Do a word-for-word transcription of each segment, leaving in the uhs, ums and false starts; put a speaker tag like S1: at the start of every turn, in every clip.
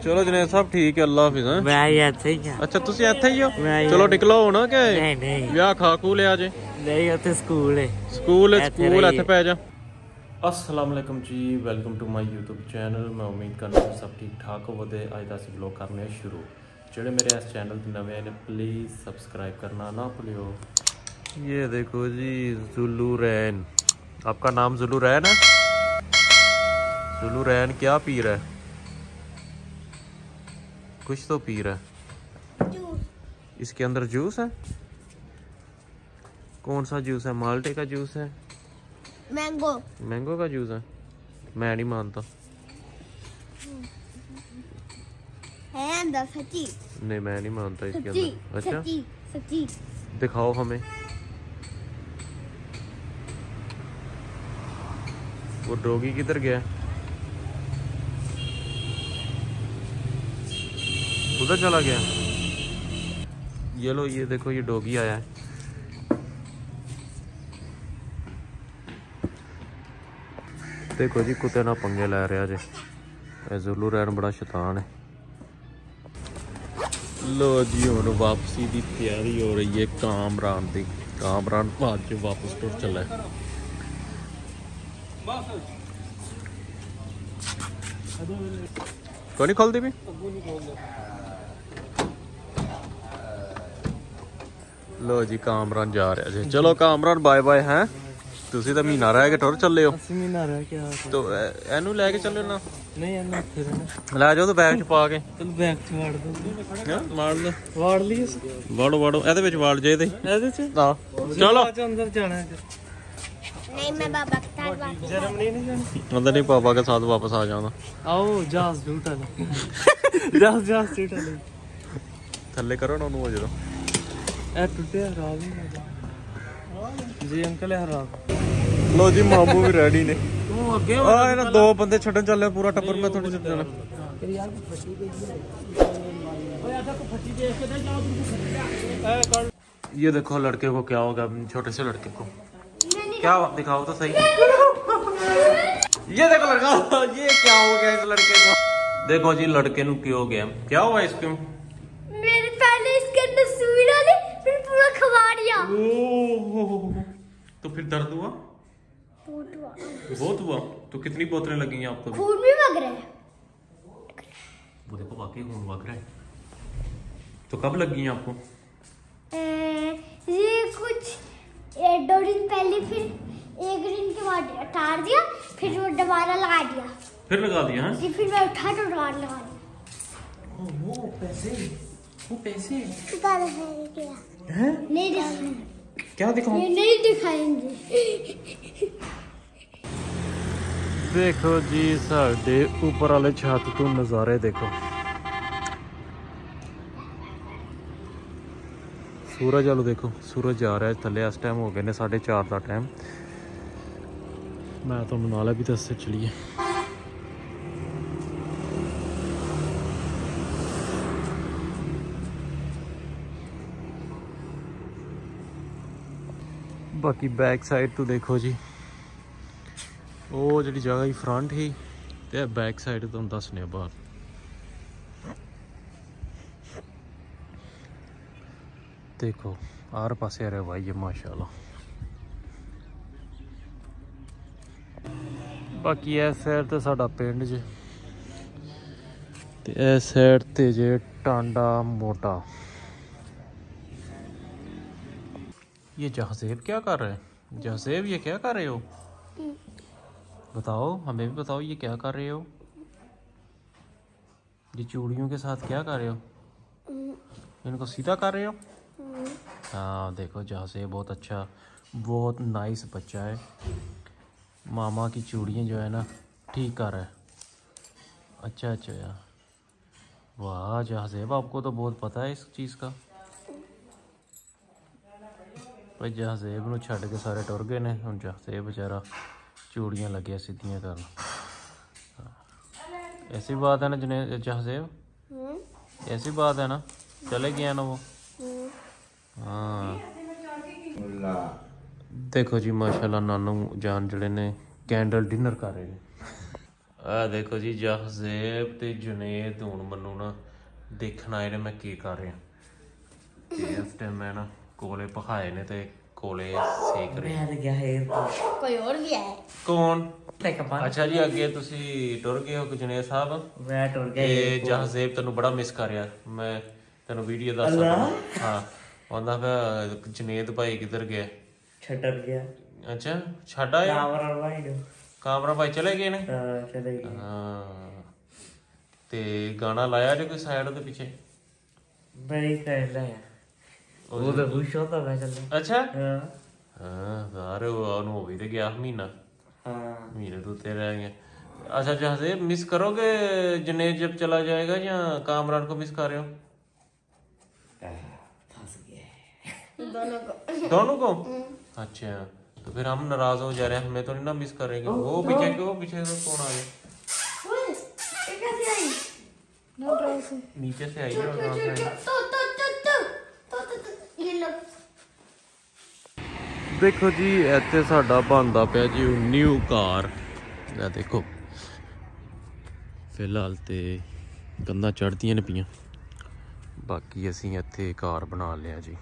S1: चलो जनेब साहब ठीक है, अल्लाह हाफिज़।
S2: मैं ਇੱਥੇ ਹੀ ਆ।
S1: अच्छा तुसी ਇੱਥੇ ही हो? चलो निकलो हो ना के
S2: नहीं नहीं
S1: ਵਿਆਹ ਖਾ ਖੂ ਲਿਆ ਜੇ।
S2: नहीं ਉੱਥੇ ਸਕੂਲ ਹੈ।
S1: ਸਕੂਲ ਸਕੂਲ ਇੱਥੇ ਪੈ ਜਾ। अस्सलाम वालेकुम जी, welcome to my YouTube channel. मैं उम्मीद करता हूँ सब ठीक ठाक होवो। अज का असीं व्लॉग करने शुरू। जेडे मेरे इस चैनल पर नवे ने प्लीज़ सब्सक्राइब करना ना भूलियो। ये देखो जी जुलू रैन, आपका नाम जुलू रैन है? जुलू रैन क्या पी रहा है? कुछ तो पी रहा है। इसके अंदर जूस है। कौन सा जूस है? माल्टे का जूस है?
S3: मैंगो
S1: मैंगो का जूस है? मैं नहीं मानता
S3: है अंदर सच्ची।
S1: नहीं मैं नहीं मानता इसके
S3: सच्ची,
S1: अंदर। अच्छा
S3: सच्ची सच्ची
S1: दिखाओ हमें। वो डॉगी किधर गया? उधर चला गया। ये लो, ये देखो, ये डॉगी आया है। देखो जी कुत्ते ना पंगे लै रहा जे। जुलू रैन बड़ा शैतान है। लो जी हुण वापसी की तैयारी हो रही है कामरान की। कामरान बाद च वापस टुर चला है। क्यों नहीं खोलती भी? लो जी कामरान जा रहा जी। चलो कामरान बाय बाय। हैं ਤੁਸੀਂ ਤਾਂ ਮਹੀਨਾ ਰਹਿ ਕੇ ਟੁਰ ਚੱਲੇ ਹੋ।
S2: ਅਸੀਂ ਮਹੀਨਾ ਰਹਿ ਕੇ ਆ
S1: ਤੋ ਇਹਨੂੰ ਲੈ ਕੇ ਚੱਲੇ ਨਾ?
S2: ਨਹੀਂ ਇਹਨੂੰ ਇੱਥੇ ਰਹਿਣਾ।
S1: ਲੈ ਜਾਓ ਤੇ ਬੈਗ ਚ ਪਾ ਕੇ।
S2: ਚਲ ਬੈਗ ਚ ਵਾੜ ਦੋ।
S1: ਹਾਂ ਮਾਰ ਲਓ।
S2: ਵਾੜ ਲਈ
S1: ਵਾੜੋ ਵਾੜੋ ਇਹਦੇ ਵਿੱਚ ਵਾੜ ਜੇ ਤੇ
S2: ਇਹਦੇ ਚ।
S1: ਹਾਂ ਚਲੋ
S2: ਅੰਦਰ ਜਾਣਾ ਹੈ।
S3: नहीं मैं बाबा के साथ वापस
S2: जर्मनी नहीं जाना।
S1: मतलब नहीं पापा के साथ वापस आ जाना।
S2: आओ जहाज टूटा जहाज जहाज टूटा
S1: थल्ले करो ना ਉਹਨੂੰ ਹੋ ਜਦੋਂ
S2: ਇਹ ਟੁੱਟਿਆ ਖਰਾਬ ਨਹੀਂ ਹੋਗਾ ਜੀ ਅੰਕਲ ਇਹ ਖਰਾਬ।
S1: ਲੋ ਜੀ ਮਾਮੂ ਵੀ ਰੈਡੀ ਨੇ।
S2: ਤੂੰ ਅੱਗੇ
S1: ਆ ਇਹਨਾਂ ਦੋ ਬੰਦੇ ਛੱਡਣ ਚੱਲੇ ਪੂਰਾ ਟੱਬਰ। मैं थोड़ी छੱਡ जाना। ये देखो लड़के को क्या होगा, छोटे से लड़के को क्या दिखाओ तो सही। ये देखो लड़का, ये क्या हो गया इस लड़के को? देखो जी लड़के नु क्यों हो गया? क्या हुआ इसको?
S3: मेरे पहले इसके अंदर सुई डाली, फिर पूरा खवा दिया।
S1: तो फिर दर्द हुआ?
S3: बहुत हुआ।
S1: बहुत हुआ। तो कितनी बोतलें लगी हैं आपको?
S3: खून भी वग रहा है।
S1: वो देखो वाकई खून वग रहा है। तो कब लगी हैं आपको?
S3: ए, ये कुछ एक दो दिन पहले, फिर एक दिन के बाद उतार दिया, फिर वो दोबारा लगा दिया।
S1: फिर लगा दिया? हाँ
S3: जी फिर मैं उठा तो दोबारा लगा दिया।
S2: ओ, वो पैसे वो पैसे
S3: क्या दिखाएंगे?
S2: हैं?
S3: नहीं दिखाएंगे।
S1: क्या दिखाऊं?
S3: ये नहीं दिखाएंगे।
S1: देखो जी साढ़े ऊपर वाले छत तो नज़ारे देखो। सूरज वालों देखो, सूरज जा रहा है थले। इस टाइम हो गए ने साढ़े चार का टाइम। मैं तो मनाला भी दस चलिए। बाकी बैक साइड तो देखो जी, वो जी जगह ही फ्रंट ही ते बैक साइड तो दसने बाहर। देखो हर पासे अरे भाई ये माशाल्लाह। बाकी इस साइड तो साडा पिंड जे ते इस साइड ते जे टांडा मोटा। ये जहसेब क्या कर रहे हैं? जहसेब ये क्या कर रहे हो? बताओ हमें भी बताओ, ये क्या कर रहे हो? ये चूड़ियों के साथ क्या कर रहे हो? इनको सीधा कर रहे हो? हाँ देखो जहसेब बहुत अच्छा, बहुत नाइस बच्चा है। मामा की चूड़ियाँ जो है ना ठीक कर रहा है। अच्छा अच्छा यार, वाह जहसेब आपको तो बहुत पता है इस चीज़ का। भाई जहसेब नूं छड्ड के सारे टुर गए ने। हुण जहसेब बेचारा चूड़ियाँ लगे सीधियाँ करन। ऐसी बात है ना जने जहसेब, ऐसी बात है ना, चले गया ना वो। हाँ देखो जी माशाल्लाह नानू जान जड़े ने कैंडल डिनर कर रहे हैं। ਆ ਦੇਖੋ ਜੀ ਜਹਜ਼ੇਬ ਤੇ ਜੁਨੇਦ ਹੁਣ ਮੈਨੂੰ ਨਾ ਦੇਖਣ ਆਏ ਨੇ ਮੈਂ ਕੀ ਕਰ ਰਿਹਾ ਤੇ ਇਸ ਟਾਈਮ ਮੈਂ ਨਾ ਕੋਲੇ ਪਖਾਏ ਨੇ ਤੇ ਕੋਲੇ ਸੇਕ ਰਹੇ
S2: मैं तो क्या है
S3: कोई और भी है
S1: ਕੌਣ
S2: टेक अप
S1: ਅੱਛਾ ਜੀ ਅੱਗੇ ਤੁਸੀਂ ਟੁਰ ਗਏ ਹੋ ਜੁਨੇਦ ਸਾਹਿਬ
S2: मैं टूर गया
S1: ਤੇ ਜਹਜ਼ੇਬ ਤੈਨੂੰ ਬੜਾ ਮਿਸ ਕਰ ਰਿਹਾ ਮੈਂ ਤੈਨੂੰ ਵੀਡੀਓ ਦੱਸ ਸਕਦਾ ਹਾਂ ਆਉਂਦਾ ਪਿਆ ਜੁਨੇਦ ਭਾਈ ਕਿੱਧਰ ਗਿਆ
S2: छटर गया
S1: ਅੱਛਾ ਛੱਡ ਆਇਆ
S2: कामरा भाई
S1: ਕਾਮਰਾ ਭਾਈ ਚਲੇ ਗਏ ਨੇ
S2: चले गए
S1: ਹਾਂ ਤੇ ਗਾਣਾ ਲਾਇਆ ਜੇ ਕੋਈ ਸਾਈਡ ਦੇ ਪਿੱਛੇ
S2: बड़ी कर रहा है वो तो खुश होता मैं चल
S1: ਅੱਛਾ
S2: हाँ
S1: ਹਾਂ ਸਾਰੇ ਉਹਨੂੰ ਹੋ ਵੀ ਤੇ ਗਿਆ ਮਹੀਨਾ
S2: हाँ
S1: महीने तो तेरे रहेंगे अच्छा जहाँ से मिस करोगे जुनेद जब चला जाएगा या कामरान को मिस कर रहे हो
S2: फंस गए
S3: दोनों को
S1: दोनों को अच्छा तो फिर हम नाराज हो जा रहे हैं हमें तो नहीं ना मिस करेंगे वो पीछे के वो पीछे से कौन आ गया
S3: ओए ये कैसे आई नो ड्राइव से
S1: नीचे से आई है और कहाँ से आई
S3: तो तो तो तो तो तो तो ये लो
S1: ਦੇਖੋ ਜੀ ਇੱਥੇ ਸਾਡਾ ਬਣਦਾ ਪਿਆ ਜੀ ਨਿਊ ਕਾਰ ਇਹ ਦੇਖੋ ਫਿਲਹਾਲ ਤੇ ਕੰਧਾਂ ਚੜ੍ਹਦੀਆਂ ਨੇ ਪਈਆਂ ਬਾਕੀ ਅਸੀਂ ਇੱਥੇ ਕਾਰ ਬਣਾ ਲਿਆ ਜੀ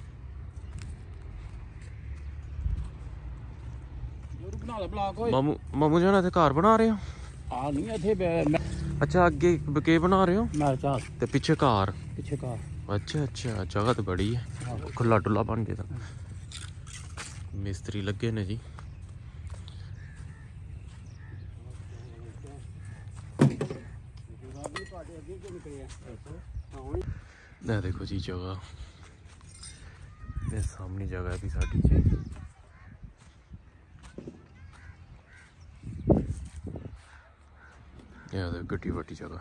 S1: ਮਾਮੂ ਮਾਮੂ ਜਾਨ ਇੱਥੇ ਕਾਰ ਬਣਾ ਰਹੇ ਹੋ
S2: आ नहीं इथे
S1: ਅੱਛਾ ਅੱਗੇ ਕੇ ਬਣਾ ਰਹੇ ਹੋ
S2: मैं चाह
S1: ਤੇ ਪਿੱਛੇ ਕਾਰ
S2: पीछे का
S1: ਅੱਛਾ ਅੱਛਾ ਜਗ੍ਹਾ ਤਾਂ ਬੜੀ ਹੈ ਖੁੱਲਾ ਡੁੱਲਾ ਬਣ ਗਿਆ ਤਾਂ ਮਿਸਤਰੀ ਲੱਗੇ ਨੇ ਜੀ ਇਹ ਦੇਖੋ ਜੀ ਜਗ੍ਹਾ ਇਹ ਸਾਹਮਣੀ ਜਗ੍ਹਾ ਵੀ ਸਾਡੀ ਜੀ ਇਹ ਦੇ ਗੱਡੀ ਵੱਡੀ ਜਗ੍ਹਾ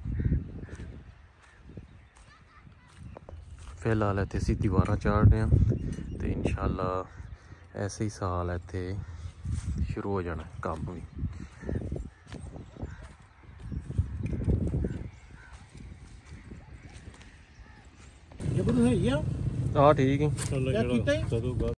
S1: ਫਿਲਹਾਲ ਇੱਥੇ ਅਸੀਂ ਦੀਵਾਰਾਂ ਚਾੜ ਰਹੇ ਹਾਂ ਤੇ ਇਨਸ਼ਾਅੱਲਾ ਐਸੇ ਹੀ ਸਾਲ ਇੱਥੇ ਸ਼ੁਰੂ ਹੋ ਜਾਣਾ ਕੰਮ ਵੀ
S2: ये कुछ है ये
S1: ਆ ਠੀਕ ਹੈ
S2: क्या कीता है
S1: ਕਦੋਂ ਗਾ